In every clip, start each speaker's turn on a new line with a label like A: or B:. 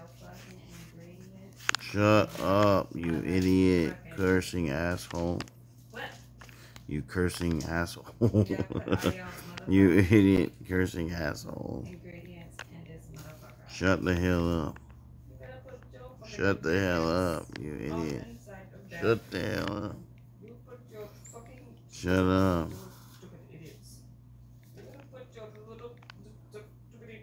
A: fucking ingredients.
B: Shut up, you idiot, cursing asshole.
A: What?
B: You cursing asshole.
A: Yeah, put all your
B: You
A: motherfucking
B: idiot, cursing asshole.
A: ingredients in this motherfucker.
B: Shut the hell up.
A: You better put your fucking
B: Shut the hell up,
A: ingredients
B: you
A: on
B: idiot.
A: the inside of that.
B: Shut the hell up.
A: You put your fucking
B: Shut up.
A: little stupid idiots. You better put your little stupid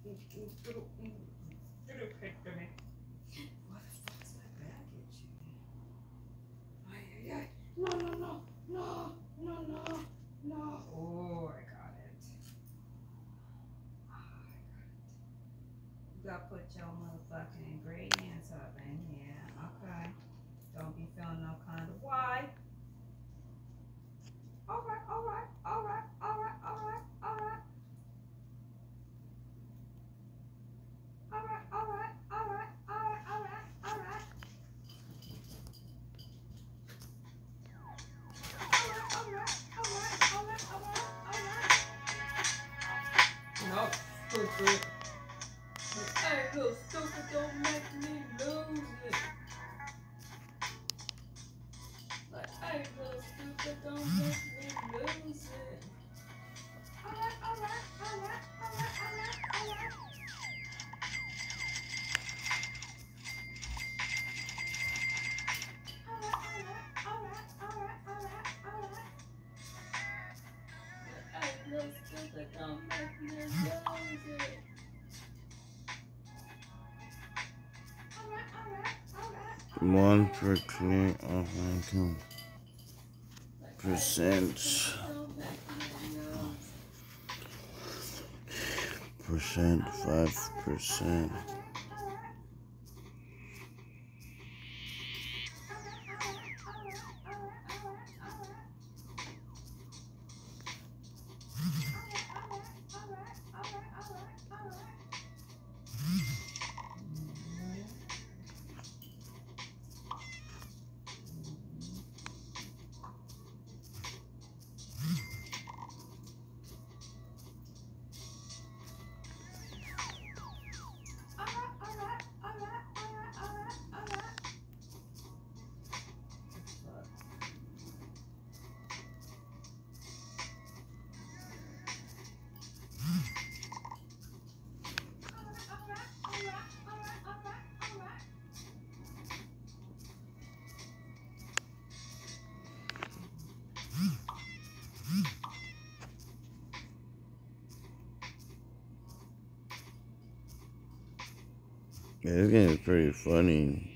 A: head to me. What the fuck is my baggage? Ay, ay, ay. No, no, no, no, no, no, no. Oh, I got it. Oh, I got it. You gotta put your motherfucking ingredients up in here. Okay. Don't be feeling no kind of why. Alright, alright, alright, alright, alright, alright. Alright, alright, alright, alright, alright, alright. Alright, alright, alright, alright, alright, alright. No, stupid. Hey, little stupid, don't make me lose it. Like, hey, little stupid, don't make me lose it. Alright, alright, alright, alright, alright, alright. Alright, alright, alright, alright, alright. Hey, little stupid, don't make me lose it. Alright, alright, alright.
B: One per clear offline percent. Percent, 5%. Yeah, this game is pretty funny.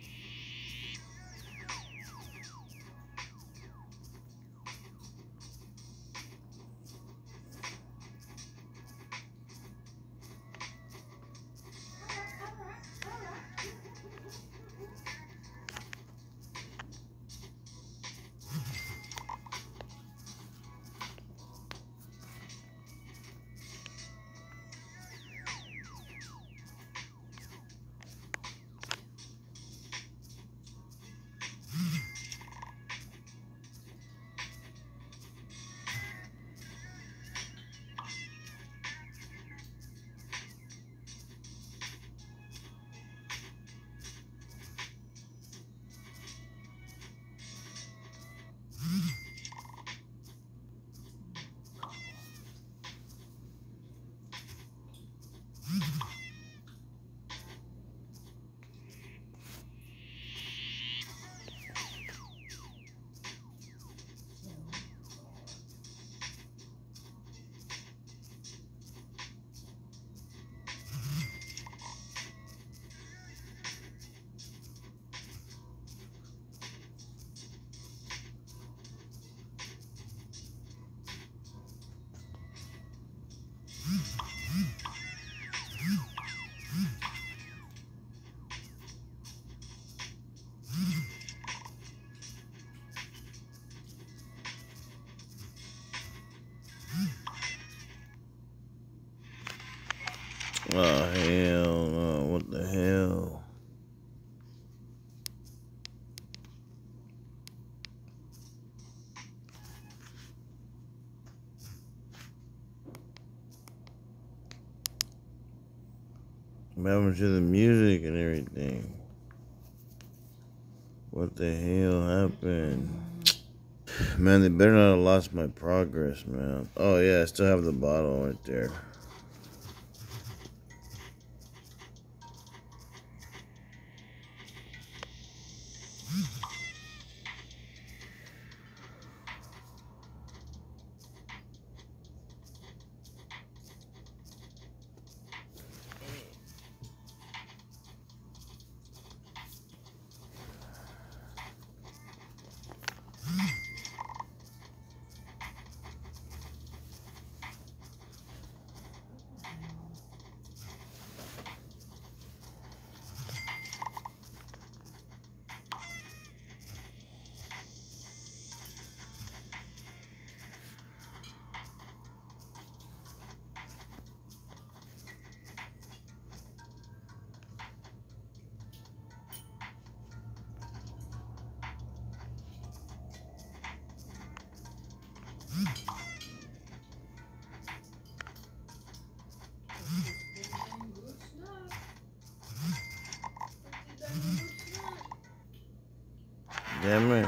B: Oh, hell no. What the hell? What happened to the music and everything? What the hell happened? Man, they better not have lost my progress, man. Oh, yeah, I still have the bottle right there. Damn it.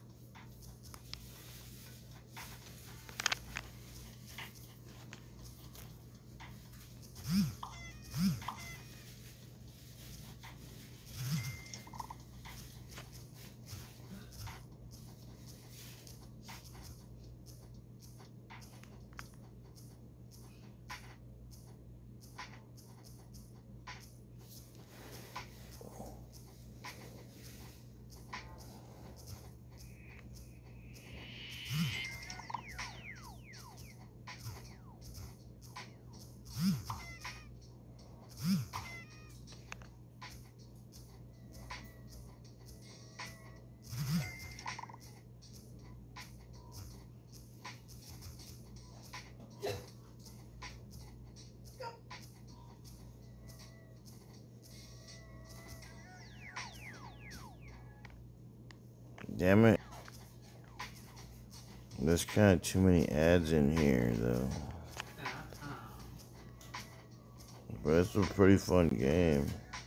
B: Damn it. There's kind of too many ads in here, though. But it's a pretty fun game.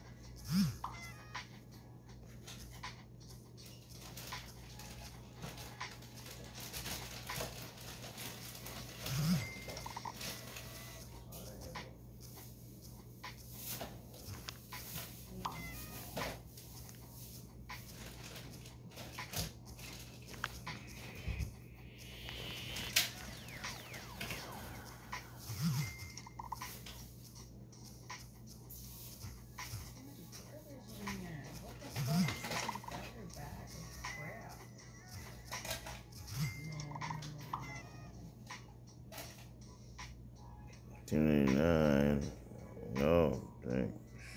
B: $2.99. Oh, dang.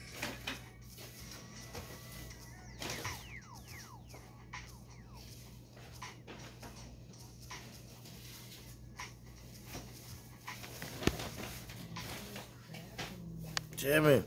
B: Damn it.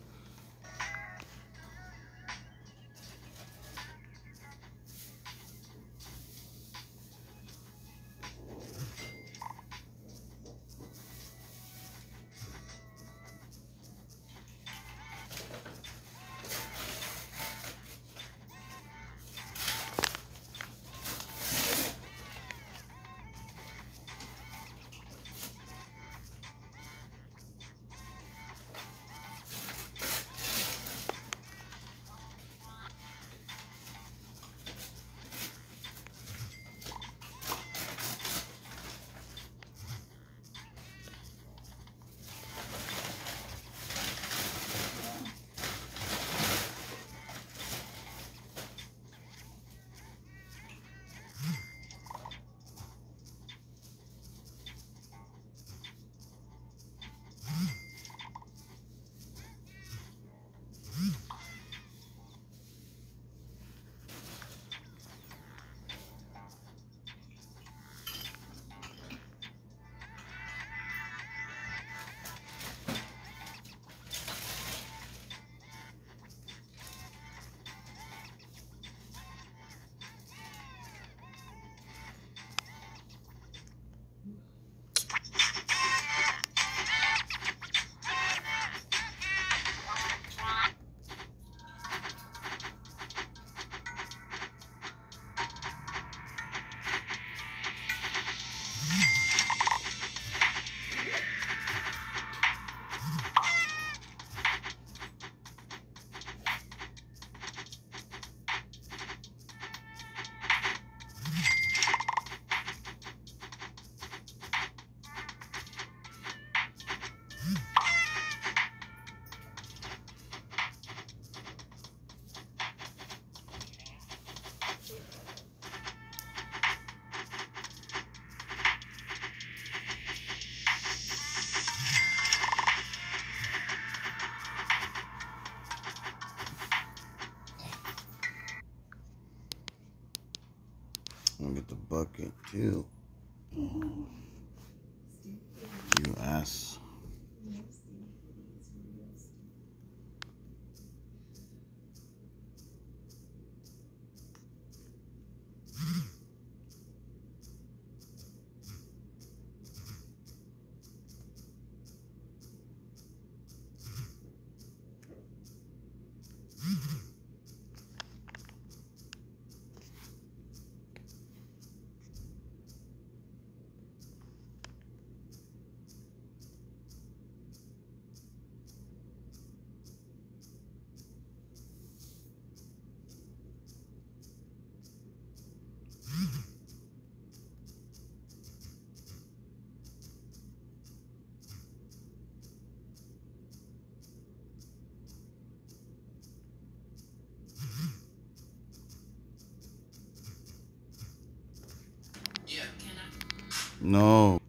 B: I'm gonna get the bucket too. You ass. No.